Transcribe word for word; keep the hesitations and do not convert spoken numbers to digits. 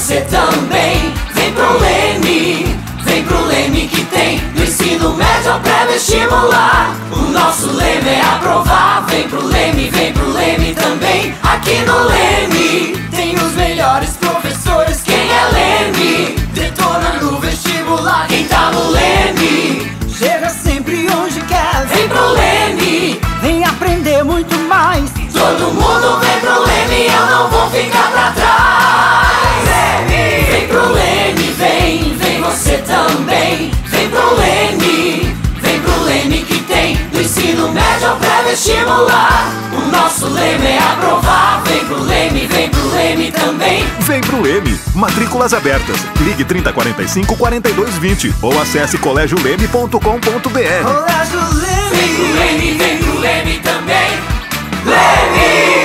você também. Vem pro Leme, vem pro Leme que tem do ensino médio ao pré-vestibular. O nosso lema é aprovar. Vem pro Leme, vem pro Leme também. Aqui no Leme tem os melhores professores. Quem é Leme? Detona no vestibular. Quem tá no Leme chega sempre onde quer. vem pro Leme, Vem aprender muito mais. todo mundo vem pro Leme, eu não vou ficar pra trás. Leme, vem pro Leme, vem, vem você também. Vem pro Leme, vem pro Leme que tem do ensino médio ao pré-vestibular. O nosso lema é aprovar. Vem pro Leme, vem pro Leme também. Vem pro Leme. Matrículas abertas. Ligue trinta, quarenta e cinco, quarenta e dois, vinte ou acesse colégio leme ponto com ponto br. Colégio Leme. Vem pro Leme, vem pro Leme também. Leme!